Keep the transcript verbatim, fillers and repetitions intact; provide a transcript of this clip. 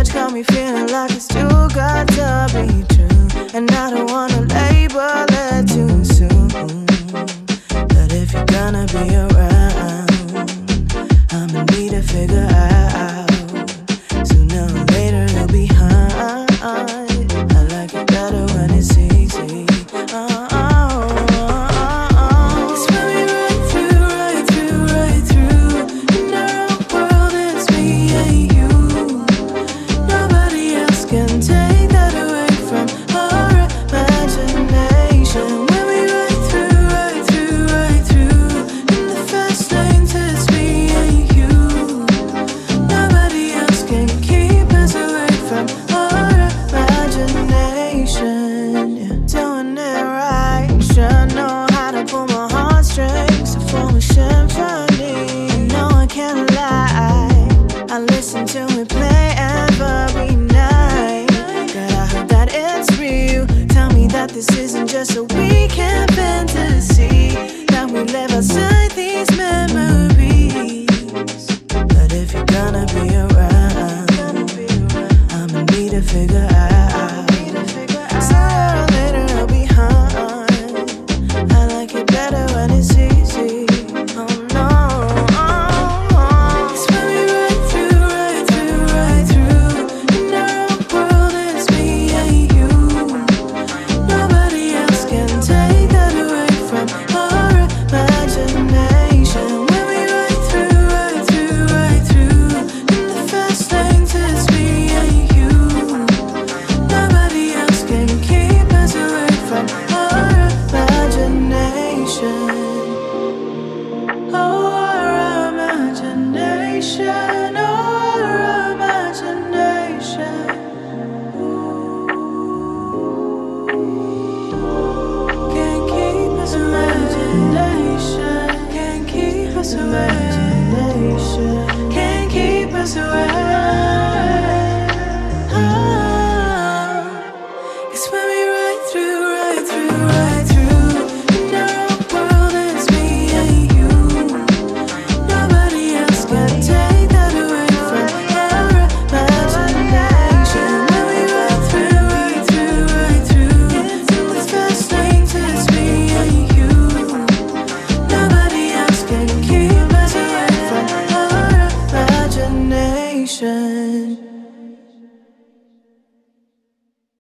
touch got me feeling like it's too good to be true, and I don't wanna label it too soon. But if you're gonna be around, I'ma need to figure out. Sooner or later it'll be hard. I like it better when it's easy. Oh, oh, oh, oh. It's when we right through, right through, right through. In our own world, it's me and you. Nobody else can take that away from our imagination. When we right through, right through, right through. In the fast lanes, it's me and you. Nobody else can keep us away from our imagination. Yeah. Doing it right, should know how to pull my heartstrings to form a symphony. No, I can't lie, I listen to it play every night. Girl, I hope that it's real. Tell me that this isn't just a weekend fantasy, that we live outside these memories. But if you're gonna be around, I'ma need to figure out. Sooner or later it'll be hard. I like it better when it's easy. Oh no, oh, oh. It's when we right through, right through, right through. In our own world, it's me and you. Nobody else can take that away from our imagination. When we right through, right through, right through. In the fast lanes, it's me and you. Nobody else can keep us away from our imagination. Oh, our imagination. Oh, our imagination. Can't keep us imagination. Can't keep us imagination. Can't keep us away. Ah, it's when we right through, right through, right through. In our own world, it's me and you. Nobody else can take that away from our imagination. When we right through, right through, right through. In the fast lanes, it's me and you. Nobody else can keep us away from our imagination.